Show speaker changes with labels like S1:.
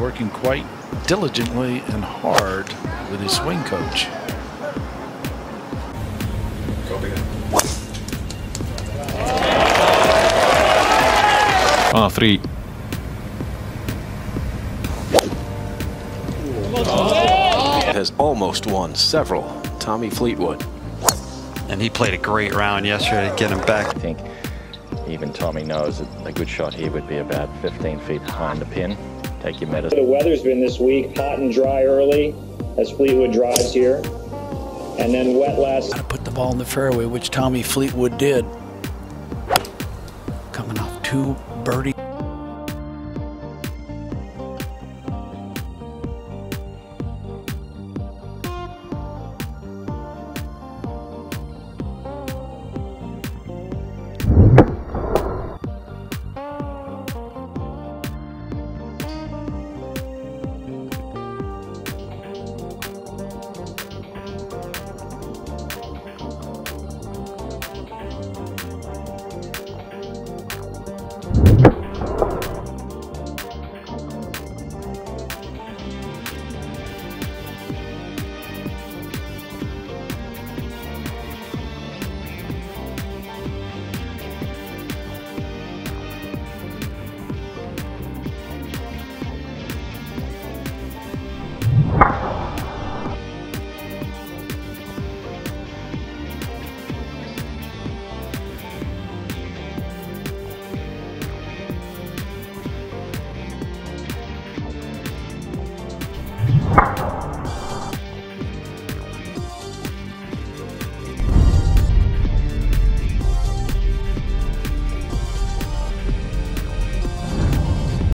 S1: working quite diligently and hard with his swing coach.
S2: Par 3.
S3: Has almost won several. Tommy Fleetwood.
S4: And he played a great round yesterday to get him back.
S5: I think even Tommy knows that a good shot here would be about 15 feet behind the pin. Take your medicine.
S6: The weather's been this week hot and dry early as Fleetwood drives here, and then wet last.
S7: To put the ball in the fairway, which Tommy Fleetwood did. Coming off 2 birdies.